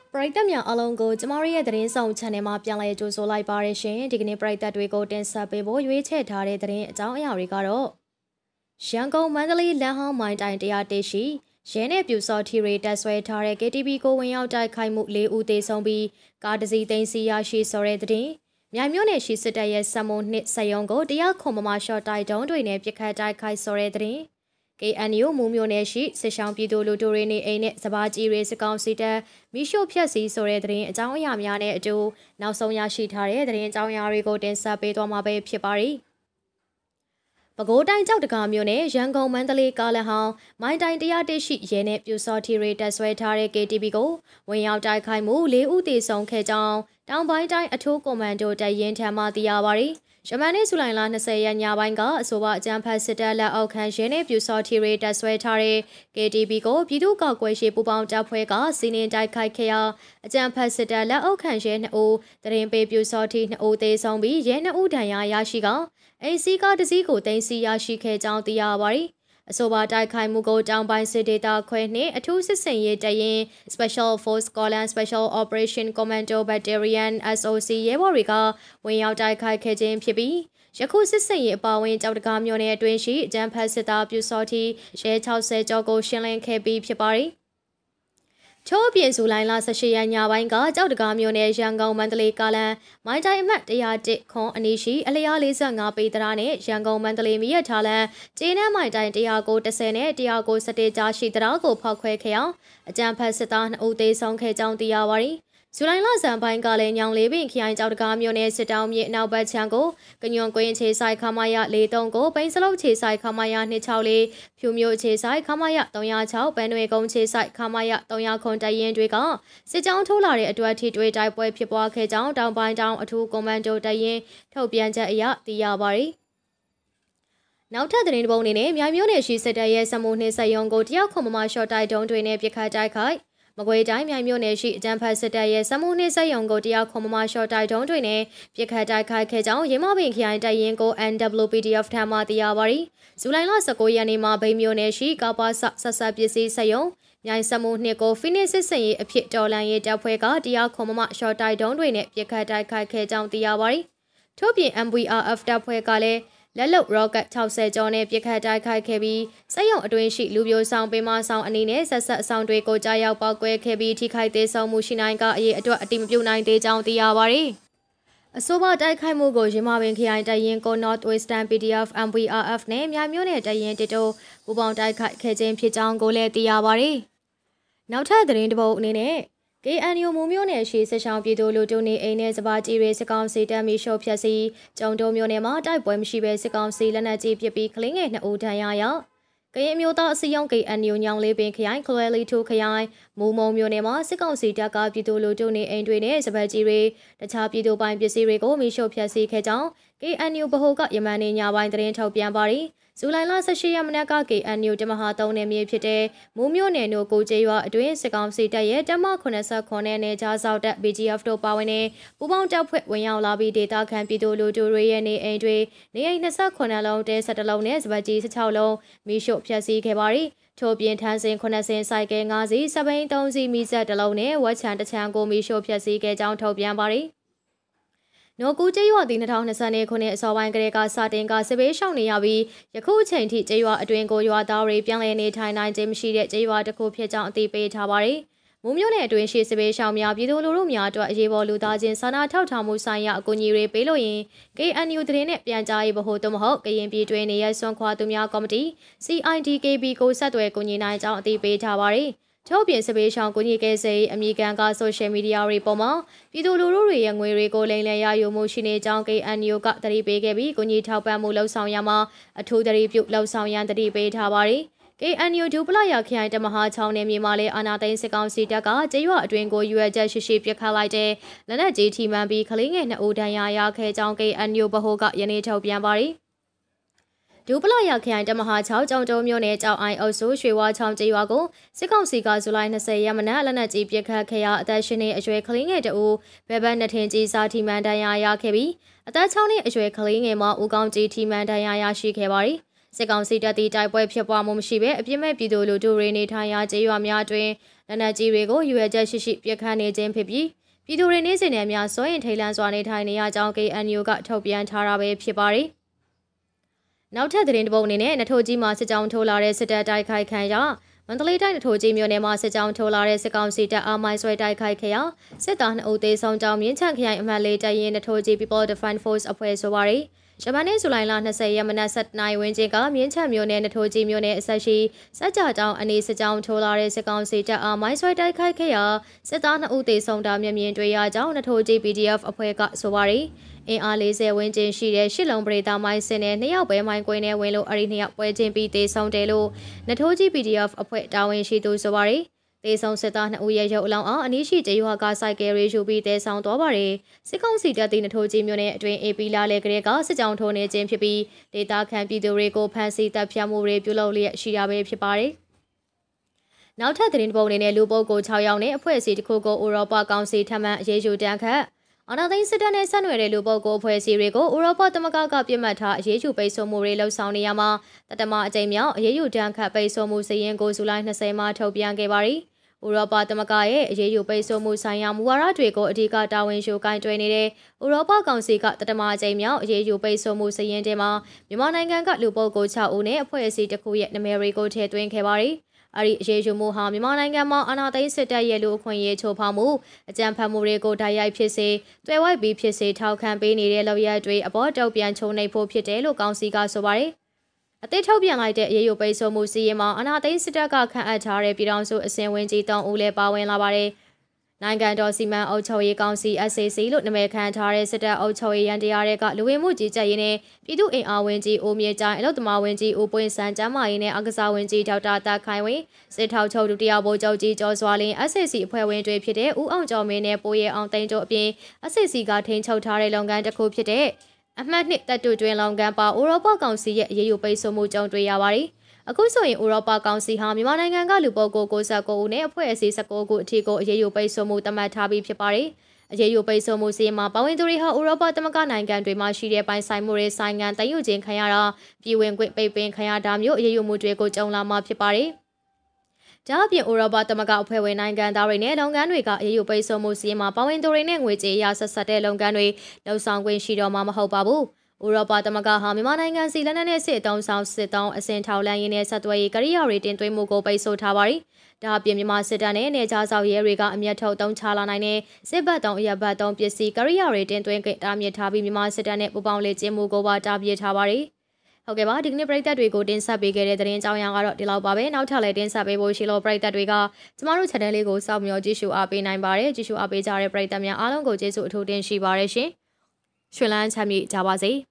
ပရိသတ်များအားလုံးကိုကျမတို့ရဲ့သတင်းဆောင် channel မှာပြန်လည်ကြိုဆိုလိုက်ပါရရှင်ဒီကနေ့ပရိသတ်တွေကိုတင်ဆက်ပေးဖို့ရွေးချယ်ထားတဲ့သတင်းအကြောင်းအရာတွေကတော့ရန်ကုန်မန္တလေးလမ်းဟောင်းမိုင်းတိုင်101ရှိရဲနဲ့ပြူစောထီတွေတက်ဆွဲထားတဲ့ KTV ကိုဝင်ရောက်တိုက်ခိုက်မှု4ဦးသေဆုံးပြီးကားတစ်စီးသိမ်းဆီးရရှိဆိုတဲ့သတင်းမြိုင်မြို့နယ်ရှိစစ်တပ်ရဲ့စက်မုံနှစ်စက်ရုံကိုတရားခွန်မမရှော့တိုက်တုံးတွေနဲ့ပြစ်ခတ်တိုက်ခိုက်ဆိုတဲ့သတင်းKNU မူမျိုးနယ်ရှိစစ်ဆောင်ပြည်သူလူထုတွေနေအိမ်နဲ့စပါးကြီးတွေစကောင်းစီတက်မိရှုဖြက်စီဆိုတဲ့သတင်းအကြောင်းအရာများနဲ့အတူနောက်ဆုံးရရှိထားတဲ့သတင်းအကြောင်းအရာတွေကိုတင်ဆက်ပေးသွားမှာပဲဖြစ်ပါတယ်။ပဲခူးတိုင်းကြောက်တကာမြို့နယ်ရန်ကုန်မန္တလေးကားလမ်းဟောင်းမိုင်းတိုင်101ရှိရဲနဲ့ပြူစောထီတွေတက်ဆွဲထားတဲ့ KTV ကိုဝင်ရောက်တိုက်ခိုက်မှု4ဦးသေဆုံးခဲ့ကြောင်းတောင်ပိုင်းတိုင်းအထူးကွန်မန်ဒိုတပ်ရင်းထံမှသိရပါတယ်။ရမန်နေ့ဇူလိုင်လ20ရက်ညပိုင်းကအဆိုပါအကြမ်းဖက်စစ်တပ်လက်အောက်ခံရဲနဲ့ပြူစောထီတွေတက်ဆွဲထားတဲ့ KTV ကိုပြည်သူ့ကောက်ကွယ်ရေးပူးပေါင်းတပ်ဖွဲ့ကစီးနင်းတိုက်ခိုက်ခဲ့ရာအကြမ်းဖက်စစ်တပ်လက်အောက်ခံရဲ2ဦးတရင်ပေးပြူစောထီ2ဦးသေဆုံးပြီးရဲ2ဦးဒဏ်ရာရရှိကအိမ်စီးကားတစ်စီးကိုတင်စီရရှိခဲ့ကြောင်းသိရပါတယ်။အဆိုပါတိုက်ခိုက်မှုကိုတောင်ပိုင်းစစ်ဒေသခွဲနှင့်အထူးစစ်ဆင်ရေးတပ်ရင်း Special Force Scotland Special Operation Commando Battalion SOC ရဲဘော်တွေကဝင်ရောက်တိုက်ခိုက်ခဲ့ခြင်းဖြစ်ပြီးယခုစစ်စင်ရေးအပါအဝင်ကြောက်တကားမြို့နယ်အတွင်းရှိအကြမ်းဖက်စစ်သားပြူစောထီရဲ60ကျော်ကိုရှင်းလင်းခဲ့ပြီးဖြစ်ပါတယ်။ထို့အပြင်ဇူလိုင်လ18ရက်ညပိုင်းကကြောက်တကားမြို့နယ်ရန်ကုန်မန္တလေးကားလမ်းမိုင်းတိုင်အမှတ်101ခွန်အနီးရှိအလျား45ပေတရာနဲ့ရန်ကုန်မန္တလေးမြစ်ထားလမ်းကျေးနန်းမိုင်းတိုင်190နဲ့191ကြားရှိတရာကိုဖောက်ခွဲခဲ့အောင်အကြမ်းဖက်စစ်သား2ဦးသေဆုံးခဲ့ကြောင်းသိရပါတယ်။ဇူလိုင်လဆန်ပိုင်းကလည်းညောင်လေးပင်ခရိုင်ကြောက်တကားမြို့နယ်စစ်တောင်းမြေနောက်ဘက်ခြမ်းကိုကညွန်ကွင်းခြေဆိုင်ခမာယ43ကိုပိန်းစလုတ်ခြေဆိုင်ခမာယ264ဖြူမျိုးခြေဆိုင်ခမာယ306ပန်းတွေကုန်းခြေဆိုင်ခမာယ300ခွန်တရင်တွေကစစ်ကြောင်းထိုးလာတဲ့အတွက်ထိတွေ့တိုက်ပွဲဖြစ်ပွားခဲ့ကြောင်းတောင်ပိုင်းတောင်အထူးကွန်မန်ဒိုတရင်ထုတ်ပြန်ချက်အရသိရပါတယ်။နောက်ထပ်သတင်းတစ်ပုဒ်အနေနဲ့မြိုင်မြို့နယ်ရှိစစ်တပ်ရဲ့စမုံနှင်းစက်ရုံကိုတယောက်ခွန်မမရှော့တိုက်တုံးတွေနဲ့ပြစ်ခတ်တိုက်ခိုက်မကွေးတိုင်းမြိုင်မြို့နယ်ရှိအကြမ်းဖက်စစ်တပ်ရဲ့စမုံနှင်းစက်ရုံကိုတယောက်ခွန်မမရှော့တိုက်တုံးတွေနဲ့ပြစ်ခတ်တိုက်ခိုက်ခဲ့ကြောင်းရင်းမပင်ခရိုင်တပ်ရင်းကို NWPDF ထံမှသိရပါတယ်။ဇူလိုင်လ19ရက်နေ့မှာဗိမ်းမြို့နယ်ရှိကပဆက်ဆက်ပစ္စည်းစက်ရုံမြိုင်စမုံနှင်းကိုဖိနစ်စစ်စင်ရေးအဖြစ်တော်လန်ရေးတပ်ဖွဲ့ကတယောက်ခွန်မမရှော့တိုက်တုံးတွေနဲ့ပြစ်ခတ်တိုက်ခိုက်ခဲ့ကြောင်းသိရပါတယ်။ထို့ပြင် MVRF တပ်ဖွဲ့ကလည်းလက်လုံ rocket 60ကျော်နဲ့ပြစ်ခတ်တိုက်ခိုက်ခဲ့ပြီးစက်ရုံအတွင်းရှိလူပြိုဆောင်ပင်မဆောင်အနေနဲ့ဆက်ဆက်အဆောင်တွေကိုကြားရောက်ပောက်ကွဲခဲ့ပြီးထိခိုက်သေးဆုံးမှုရှိနိုင်ကအရေးအတွက်အတိမပြုနိုင်သေးကြောင်းသိရပါတယ်။အဆိုပါတိုက်ခိုက်မှုကိုရမပင်ခရိုင်တပ်ရင်းကို North Western PDF MVRF နဲ့မြိုင်မြို့နယ်တပ်ရင်းတစ်တို့ပူးပေါင်းတိုက်ခိုက်ခဲ့ခြင်းဖြစ်ကြောင်းကိုလည်းသိရပါတယ်။နောက်ထပ်သတင်းတစ်ပုဒ်အနေနဲ့KNU မူမျိုးနယ်ရှိစစ်ဆောင်ပြည်သူလူထုနေအိမ်နဲ့စပါးကြီးတွေစကောင်းစီတက်မီရှို့ဖြက်စီကျုံတုံမျိုးနယ်မှာတိုက်ပွဲမရှိဘဲစကောင်းစီလက်နက်ကြီးပစ်ပြီးကလင်းငယ်2ဦးဒဏ်ရာရကရင်မျိုးသားအစည်းအရုံး KNU ညောင်လေးပင်ခရိုင်ခလွဲလီ2ခရိုင်မူမုံမျိုးနယ်မှာစစ်ကောင်စီတပ်ကပြည်သူလူထုနေအိမ်တွေနဲ့စပါးကြီးတွေတခြားပြည်သူပိုင်ပစ္စည်းတွေကိုမီရှို့ဖြက်စီခဲ့ကြောင်း KNU ဗဟိုကယမန်နေညပိုင်းသတင်းထုတ်ပြန်ပါတယ်ဇူလိုင်လ18ရက်မနက်က KNU တမဟာ3နယ်မြေဖြစ်တဲ့မူးမြို့နယ်တို့ကိုကျေးရွာအတွင်းစစ်ကောင်စီတပ်ရဲ့တမ89နဲ့နယ်ခြားစောက်တပ် BGF တို့ပါဝင်တဲ့ပူးပေါင်းတပ်ဖွဲ့ဝင်ရောက်လာပြီးဒေသခံပြည်သူလူထုတွေရဲ့နေအိမ်တွေနေအိမ်28လုံးတဲ17လုံးနဲ့စပတ်ကြီး16လုံးမိရှို့ဖျက်ဆီးခဲ့ပါတယ်ထို့ပြင်ထန်းစင်90စိုက်ကဲ9စီးစပိန်3စီးမိဆက်1လုံးနဲ့ဝက်ချန်1ချမ်းကိုမိရှို့ဖျက်ဆီးခဲ့ကြောင်းထုတ်ပြန်ပါတယ်နိုကူကျေးရွာသည်2020ခုနှစ်အစောပိုင်းကတည်းကစတင်ကစစ်ဘေးရှောင်နေရပြီးယခုအချိန်ထိကျေးရွာအတွင်းကိုရွာသားတွေပြန်လည်နေထိုင်နိုင်ခြင်းမရှိတဲ့ကျေးရွာတစ်ခုဖြစ်ကြောင်းအသိပေးထားပါတယ်။မူမျိုးနယ်အတွင်းရှိစစ်ဘေးရှောင်များပြည်သူလူထုများအတွက်အရေးပေါ်လူသားချင်းစာနာထောက်ထားမှုဆိုင်ရာအကူအညီတွေပေးလို့ရင် KNU သတင်းနဲ့ပြန်ကြားရေးဗဟိုသို့မဟုတ်ကရင်ပြည်တွင်းနေရဆွမ်းခွာသူများကော်မတီ CIDKB ကိုဆက်သွယ်ကူညီနိုင်ကြောင်းအသိပေးထားပါတယ်။ထို့ပြင်စပေးရှောင်းကိုကြီးကဲစေအမိကန်ကဆိုရှယ်မီဒီယာတွေပေါ်မှာပြည်သူလူထုတွေရဲ့ငွေတွေကိုလိမ်လည်ရယူမှုရှိနေကြောင်း KNU ကတတိပေးခဲ့ပြီးကိုကြီးထောက်ပံ့မှုလှုပ်ဆောင်ရမှာအထူးတတိပြုလှုပ်ဆောင်ရန်တတိပေးထားပါတယ်။ KNU ဒူပလာရခရိုင်တမဟာ6နယ်မြေမှာလည်းအာနာသိန်းစစ်ကောင်စီတပ်ကကျေးရွာအတွင်းကိုရွယ်ချက်ရှိရှိပြစ်ခတ်လိုက်တဲ့လက်နက်ကြီးထိမှန်ပြီးကလေးငယ်2ဦးဒဏ်ရာရခဲ့ကြောင်း KNU ဗဟိုကယနေ့ထုတ်ပြန်ပါတယ်။ဒူပလာရခရိုင်တမဟာ6ကျောင်းတုံးမြို့နယ်ကြောက်အိုင်အုပ်စုရွှေဝါချောင်းကျေးရွာကိုစစ်ကောင်စီကဇူလိုင်20ရက်မနက်လက်နက်ကြီးပစ်ခတ်ခဲ့ရာအသက်ရှင်နေအရွယ်ကလေးငယ်2ဦးဘဲဘက်နှစ်ထင်ကြီးစာထိမှန်ဒဏ်ရာရခဲ့ပြီးအသက်6နှစ်အရွယ်ကလေးငယ်မှာဦးကောင်းကြီးထိမှန်ဒဏ်ရာရရှိခဲ့ပါတယ်စစ်ကောင်စီတပ်သည်တိုက်ပွဲဖြစ်ပွားမှုမရှိဘဲအပြစ်မဲ့ပြည်သူလူထုတွေနေထိုင်ရာကျေးရွာများတွင်လက်နက်ကြီးတွေကိုရွေချက်ရှိရှိပြစ်ခတ်နေခြင်းဖြစ်ပြီးပြည်သူတွေနေစဉ်နဲ့များစွရင်ထိတ်လန့်စွာနေထိုင်နေရကြောင်း KNU ကထုတ်ပြန်ထားတာပဲဖြစ်ပါတယ်။နောက်ထပ်သတင်းတစ်ပုဒ်အနေနဲ့နထိုးကြီးမှာစစ်ကြောင်းထိုးလာတဲ့စစ်တပ်တိုက်ခိုက်ခံရမန္တလေးတိုင်းနထိုးကြီးမြို့နယ်မှာစစ်ကြောင်းထိုးလာတဲ့စစ်ကောင်စီတပ်အားမိုင်းဆွဲတိုက်ခိုက်ခဲ့ရာစစ်သား2ဦးသေဆုံးကြောင်းမြင်းချံခရိုင်အမှတ်4တပ်ရင်းနထိုးကြီး People Defense Force အဖွဲ့ဆိုပါတယ်။ဂျပန်နေ့ဇူလိုင်လ20ရက်မနက်7:00နာရီဝန်းကျင်ကမြင်းချံမြို့နယ်နထိုးကြီးမြို့နယ်အဆက်ရှိစက်ကြတောင်အနီးစစ်ကြောင်းထိုးလာတဲ့စစ်ကောင်စီတပ်အားမိုင်းဆွဲတိုက်ခိုက်ခဲ့ရာစစ်သား2ဦးသေဆုံးတာမျက်မြင်တွေ့ရကြောင်းနထိုးကြီး PDF အဖွဲ့ကဆိုပါတယ်။အင်အား40ဝန်းကျင်ရှိတဲ့ရှစ်လုံးပရိသမိုင်းစင်နဲ့2ယောက်ပဲမိုင်းကွင်းနဲ့ဝင်လို့အဲ့ဒီ2ယောက်ပွဲချင်းပြီးသေဆုံးတယ်လို့နထိုးကြီး PDF အဖွဲ့တာဝန်ရှိသူဆိုပါတယ်။သေဆုံးစစ်သား2ဦးရဲ့ရုပ်အလောင်းအောင်အနီးရှိကျေးရွာကစိုက်ကယ်ရီယူပြီးသေဆောင်သွားပါတယ်။စစ်ကောင်စီတပ်သည်နထိုးကြီးမြို့နယ်အတွင်း AP လာလေကလေးကစစ်ကြောင်းထိုးနေခြင်းဖြစ်ပြီးဒေသခံပြည်သူတွေကိုဖမ်းဆီးတပ်ဖြတ်မှုတွေပြုလုပ်လျက်ရှိတာပဲဖြစ်ပါတယ်။နောက်ထပ်သတင်းပုံအနေနဲ့လူပုဂ္ဂိုလ်6ယောက်နဲ့အဖွဲ့အစည်းတစ်ခုကိုဥရောပကောင်စီထပ်မံအရေးယူတန်းခတ်အာဏာသိမ်းစစ်တပ်နဲ့ဆက်နွယ်တဲ့လူပုဂ္ဂိုလ်အဖွဲ့အစည်းတွေကိုဥရောပသမဂ္ဂကပြစ်မှတ်ထားအရေးယူပိတ်ဆို့မှုတွေလှုံ့ဆော်နေရမှာတတမအကြိမ်မြောက်အရေးယူတန်းခတ်ပိတ်ဆို့မှုစည်ရင်ကိုဇူလိုင်20မှာထုတ်ပြန်ခဲ့ပါတယ်။ဥရောပသမဂ္ဂရဲ့အရေးယူပိတ်ဆို့မှုဆိုင်ရာမူဝါဒတွေကိုအဓိကတာဝန်ယူကိုင်တွယ်နေတဲ့ဥရောပကောင်စီကတတမအကြိမ်မြောက်အရေးယူပိတ်ဆို့မှုစည်ရင်ထဲမှာမြန်မာနိုင်ငံကလူပုဂ္ဂိုလ်6ဦးနဲ့အဖွဲ့အစည်းတစ်ခုရဲ့နာမည်တွေကိုထည့်သွင်းခဲ့ပါတယ်။အဲ့ဒီအရေးယူမှုဟာမြန်မာနိုင်ငံမှာအာဏာသိမ်းစစ်တပ်ရဲ့လူအခွင့်အရေးချိုးဖောက်မှုအကြမ်းဖက်မှုတွေကိုတိုက်ရိုက်ဖြစ်စေတွယ်ဝိုက်ပြီးဖြစ်စေထောက်ခံပေးနေတဲ့လုပ်ရပ်တွေအပေါ်တုံ့ပြန်ချုံနှိပ်ဖို့ဖြစ်တယ်လို့ကောင်စီကဆိုပါတယ်။အသစ်ထုတ်ပြန်လိုက်တဲ့အရေးယူပိတ်ဆို့မှုစီရင်မှာအာဏာသိမ်းစစ်တပ်ကခန့်အပ်ထားတဲ့ပြည်ထောင်စုအစင်ဝင်ကြီး3ဦးလည်းပါဝင်လာပါတယ်။နိုင်ငံတော်စီမံအုပ်ချုပ်ရေးကောင်စီ SAC လို့နာမည်ခံထားတဲ့စစ်တပ်အုပ်ချုပ်ရေးရန်တရားတွေကလူဝင်မှုကြီးကြပ်ရေးနဲ့ပြည်သူ့အင်အားဝင်ကြီးဦးမြေကျိုင်းအလုပ်သမားဝင်ကြီးဦးပွင့်စံကျမ်းမာရေးနဲ့အကစားဝင်ကြီးဒေါက်တာတာခိုင်ဝင်းစစ်ထောက်ချုပ်ဒုတိယဗိုလ်ချုပ်ကြီးကျော်စွာလင်း SAC အဖွဲ့ဝင်တွေဖြစ်တဲ့ဦးအောင်ကျော်မင်းနဲ့ပိုးရဲအောင်သိန်းတို့အပြင် SAC ကထိန်းချုပ်ထားတဲ့လုပ်ငန်းတစ်ခုဖြစ်တဲ့အမှတ်2တပ်တူတွင်လုပ်ငန်းပါဥရောပကောင်စီရဲ့အရေးယူပိတ်ဆို့မှုကြုံတွေ့ရပါတယ်။အခုဆိုရင်ဥရောပကောင်စီဟာမြန်မာနိုင်ငံကလူပုဂ္ဂိုလ်69ဦးနဲ့အဖွဲ့အစည်း19ခုအထိကိုအရေးယူပိတ်ဆို့မှုသတ်မှတ်ထားပြီးဖြစ်ပါတယ်။အရေးယူပိတ်ဆို့မှုစီမှာပါဝင်သူတွေဟာဥရောပသမဂ္ဂနိုင်ငံတွေမှာရှိတဲ့ပိုင်ဆိုင်မှုတွေဆိုင်ငံတည်ယူခြင်းခံရတာပြည်ဝင်ခွင့်ပိတ်ပင်ခံရတာမျိုးအရေးယူမှုတွေကိုကြုံလာမှာဖြစ်ပါတယ်။ဒါအပြင်ဥရောပသမဂ္ဂအဖွဲ့ဝင်နိုင်ငံသားတွေနဲ့လုပ်ငန်းတွေကအရေးယူပိတ်ဆို့မှုစီမှာပါဝင်သူတွေနဲ့ငွေကြေးရဆက်ဆက်တဲ့လုပ်ငန်းတွေလှုပ်ဆောင်ခွင့်ရှိတော့မှာမဟုတ်ပါဘူး။ဥရောပသမဂ္ဂဟာမြန်မာနိုင်ငံစီလက်နက်နဲ့စစ်တုံးဆောင်စစ်တောင်းအစင်ထောက်လန်းရင်းနဲ့ဆက်သွယ်ရေးကရိယာတွေတင်သွင်းမှုကိုပိတ်ဆို့ထားပါတယ်။ဒါအပြင်မြန်မာစစ်တပ်နဲ့နေကြားဆောက်ရဲတွေကအမျက်ထုတ်တုံးချလာနိုင်တဲ့စစ်ဘက်တုံးအရဘက်တုံးပစ္စည်းကရိယာတွေတင်သွင်းတာမြစ်ထားပြီးမြန်မာစစ်တပ်နဲ့ပူးပေါင်းလေ့ကျင့်မှုကိုပါတားမြစ်ထားပါတယ်။ဟုတ်ကဲ့ပါဒီကနေ့ပရိသတ်တွေကိုတင်ဆက်ပေးခဲ့တဲ့သတင်းကြောင်းရင်းကတော့ဒီလောက်ပါပဲ။နောက်ထပ်လည်းတင်ဆက်ပေးဖို့ရှိလို့ပရိသတ်တွေကကျမတို့ channel လေးကိုစောင့်မျှော်ကြည့်ရှုအားပေးနိုင်ပါတယ်။ကြည့်ရှုအားပေးကြတဲ့ပရိသတ်များအားလုံးကိုကျေးဇူးအထူးတင်ရှိပါတယ်ရှင်။ရွှေလန်းချမ်းမြေ့ကြပါစေ။